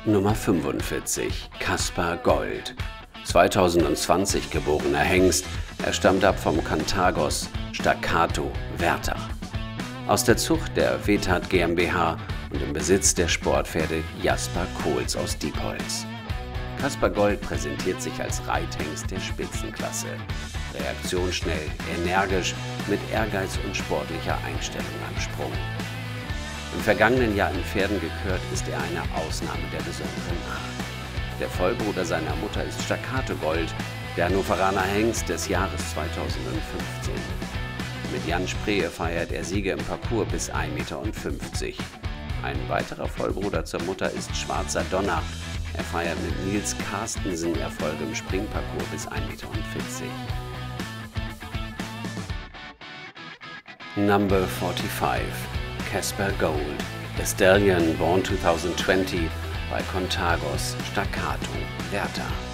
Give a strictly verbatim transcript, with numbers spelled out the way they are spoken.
Nummer fünfundvierzig. Kaspar Gold. zweitausendzwanzig geborener Hengst, er stammt ab vom Kantagos Staccato Werther. Aus der Zucht der Wethat GmbH und im Besitz der Sportpferde Jasper Kohls aus Diepholz. Kaspar Gold präsentiert sich als Reithengst der Spitzenklasse. Reaktionsschnell, energisch, mit Ehrgeiz und sportlicher Einstellung am Sprung. Im vergangenen Jahr in Pferden gekürt, ist er eine Ausnahme der besonderen Art. Der Vollbruder seiner Mutter ist Staccato Gold, der Hannoveraner Hengst des Jahres zweitausendfünfzehn. Mit Jan Spree feiert er Siege im Parcours bis ein Meter fünfzig. Ein weiterer Vollbruder zur Mutter ist Schwarzer Donner. Er feiert mit Nils Carstensen Erfolge im Springparcours bis ein Meter vierzig. Number forty-five. Kaspar Gold. A Stallion born two thousand twenty bei Contagos Staccato Werther.